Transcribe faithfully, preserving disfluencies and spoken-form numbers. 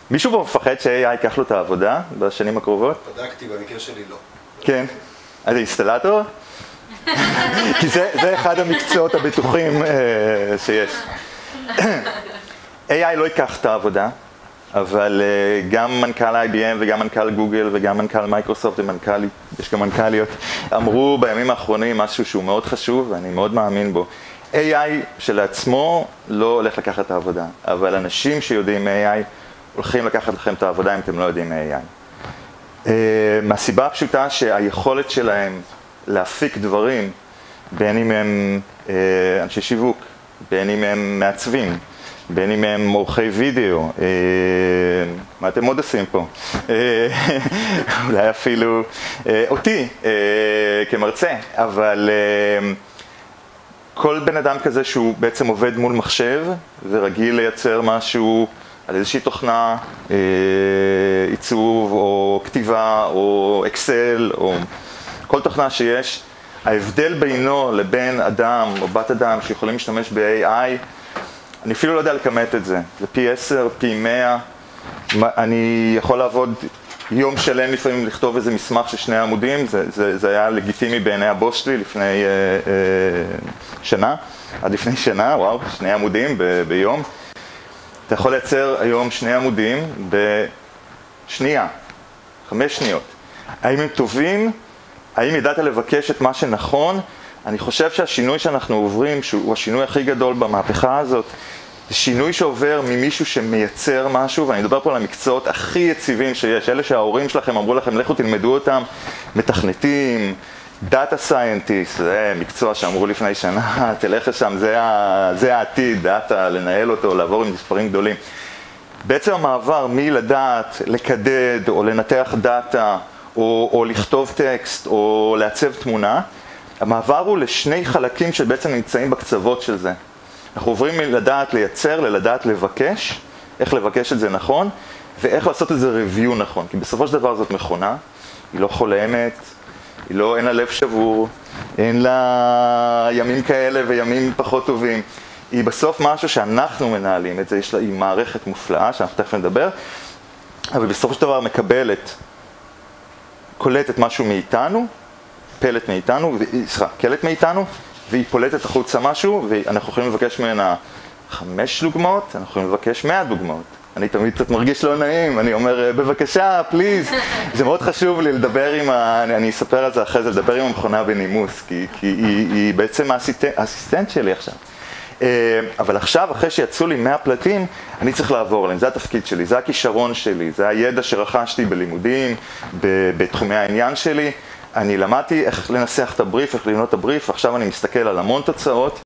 מישהו פה מפחד ש-איי איי ייקח לו את העבודה בשנים הקרובות? בדקתי, במקרה שלי לא. כן. אז זה אינסטלטור? כי זה, זה אחד המקצועות הבטוחים אה, שיש. איי איי לא ייקח את העבודה, אבל אה, גם מנכ"ל איי בי אם וגם מנכ"ל גוגל וגם מנכ"ל מייקרוסופט ומנכ"ל, יש גם מנכ"ליות, אמרו בימים האחרונים משהו שהוא מאוד חשוב ואני מאוד מאמין בו. איי איי שלעצמו לא הולך לקחת את העבודה, אבל אנשים שיודעים איי איי הולכים לקחת לכם את העבודה אם אתם לא יודעים איי איי. Uh, מהסיבה הפשוטה שהיכולת שלהם להפיק דברים, בין אם הם uh, אנשי שיווק, בין אם הם מעצבים, בין אם הם עורכי וידאו, uh, מה אתם עוד עושים פה? Uh, אולי אפילו uh, אותי uh, כמרצה, אבל uh, כל בן אדם כזה שהוא בעצם עובד מול מחשב ורגיל לייצר משהו על איזושהי תוכנה, אה, עיצוב או כתיבה או אקסל או כל תוכנה שיש, ההבדל בינו לבין אדם או בת אדם שיכולים להשתמש ב-איי איי, אני אפילו לא יודע לכמת את זה, זה פי עשר, פי מאה, אני יכול לעבוד יום שלם לפעמים לכתוב איזה מסמך של שני עמודים, זה, זה, זה היה לגיטימי בעיני הבוס שלי לפני אה, אה, שנה, עד לפני שנה, וואו, שני עמודים ב, ביום. אתה יכול לייצר היום שני עמודים בשנייה, חמש שניות. האם הם טובים? האם ידעת לבקש את מה שנכון? אני חושב שהשינוי שאנחנו עוברים, שהוא השינוי הכי גדול במהפכה הזאת, זה שינוי שעובר ממישהו שמייצר משהו, ואני מדבר פה על המקצועות הכי יציבים שיש, אלה שההורים שלכם אמרו לכם, לכו תלמדו אותם, מתכנתים, דאטה סיינטיסט, זה מקצוע שאמרו לפני שנה, תלך לשם, זה, זה העתיד, דאטה, לנהל אותו, לעבור עם מספרים גדולים. בעצם המעבר מלדעת, לקדד או לנתח דאטה, או, או לכתוב טקסט, או לעצב תמונה, המעבר הוא לשני חלקים שבעצם נמצאים בקצוות של זה. אנחנו עוברים מלדעת לייצר, ללדעת לבקש, איך לבקש את זה נכון, ואיך לעשות את זה ריוויו נכון. כי בסופו של דבר זאת מכונה, היא לא חולמת, היא לא, אין לה לב שבור, אין לה ימים כאלה וימים פחות טובים. היא בסוף משהו שאנחנו מנהלים את זה, יש לה, היא מערכת מופלאה, שאנחנו תכף נדבר, אבל בסופו של דבר מקבלת, קולטת משהו מאיתנו, פלט מאיתנו, סליחה, קלט מאיתנו, והיא פולטת החוצה משהו, ואנחנו יכולים לבקש ממנה חמש דוגמאות, אנחנו יכולים לבקש מאה דוגמאות. אני תמיד קצת מרגיש לא נעים, אני אומר, בבקשה, פליז. זה מאוד חשוב לי לדבר עם ה... אני אספר על זה אחרי זה, לדבר עם המכונה בנימוס, כי, כי היא, היא בעצם האסיסטנט שלי עכשיו. אבל עכשיו, אחרי שיצאו לי מאה פלטים, אני צריך לעבור עליהם, זה התפקיד שלי, זה הכישרון שלי, זה הידע שרכשתי בלימודים, בתחומי העניין שלי. אני למדתי איך לנסח את הבריף, איך לבנות את הבריף, עכשיו אני מסתכל על המון תוצאות.